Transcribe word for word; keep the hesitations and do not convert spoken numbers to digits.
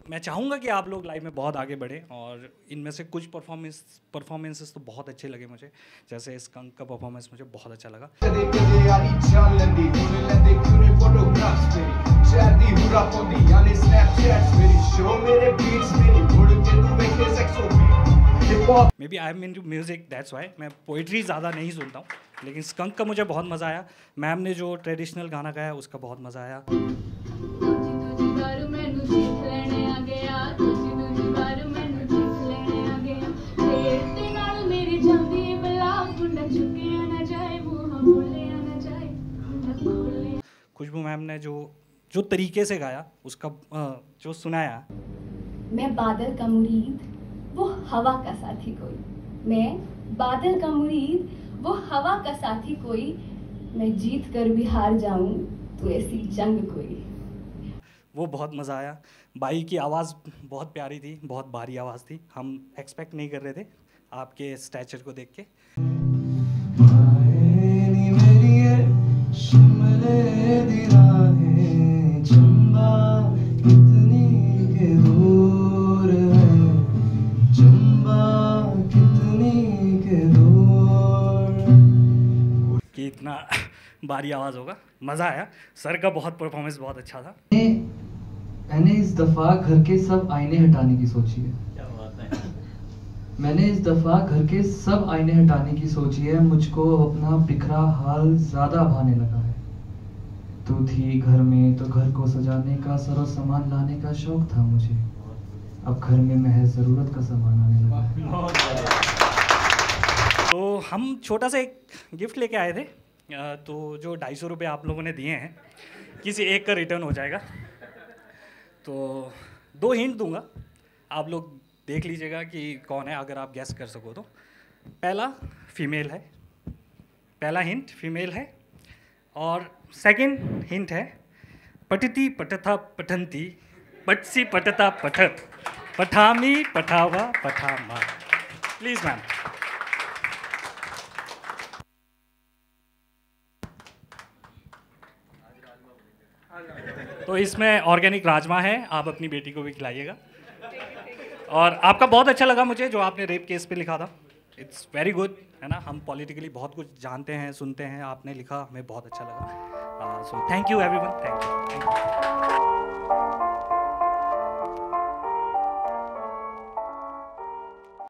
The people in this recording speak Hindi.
मैं चाहूँगा कि आप लोग लाइफ में बहुत आगे बढ़ें और इनमें से कुछ परफॉर्मेंस परफॉर्मेंसेस तो बहुत अच्छे लगे मुझे, जैसे स्कंक का परफॉर्मेंस मुझे बहुत अच्छा लगा। Maybe I am into music, that's why मैं पोइट्री ज़्यादा नहीं सुनता हूँ, लेकिन स्कंक का मुझे बहुत मज़ा आया। मैम ने जो ट्रेडिशनल गाना गाया उसका बहुत मज़ा आया। खुशबू मैम ने जो जो तरीके से गाया उसका जो सुनाया। मैं बादल का मुरीद वो हवा का साथी कोई, मैं बादल का मुरीद वो हवा का साथी कोई, मैं जीत कर भी हार जाऊं तो ऐसी जंग कोई। वो बहुत मज़ा आया। बाई की आवाज़ बहुत प्यारी थी, बहुत भारी आवाज़ थी, हम एक्सपेक्ट नहीं कर रहे थे आपके स्टैचर को देख के। कि इतना भारी आवाज़ होगा, मज़ा आया। सर का बहुत परफॉर्मेंस बहुत अच्छा था। मैंने इस दफ़ा घर के सब आईने हटाने की सोची है। क्या बात है। मैंने इस दफ़ा घर के सब आईने हटाने की सोची है। मुझको अपना बिखरा हाल ज़्यादा भाने लगा है। तू थी घर में तो घर को सजाने का, सरो सामान लाने का शौक था मुझे। अब घर में महज ज़रूरत का सामान आने लगा है। तो हम छोटा सा एक गिफ्ट लेके आए थे, तो जो ढाई सौ रुपये आप लोगों ने दिए हैं किसी एक का रिटर्न हो जाएगा। तो दो हिंट दूंगा, आप लोग देख लीजिएगा कि कौन है, अगर आप गैस कर सको तो। पहला फीमेल है, पहला हिंट फीमेल है। और सेकंड हिंट है पठती पठथा पठंती पटसी पठता पठत पठामी पठावा पठामा। Please ma'am. तो इसमें ऑर्गेनिक राजमा है, आप अपनी बेटी को भी खिलाइएगा। और आपका बहुत अच्छा लगा मुझे जो आपने रेप केस पे लिखा था, इट्स वेरी गुड, है ना। हम पॉलिटिकली बहुत कुछ जानते हैं, सुनते हैं, आपने लिखा, हमें बहुत अच्छा लगा। So thank you everyone, thank you.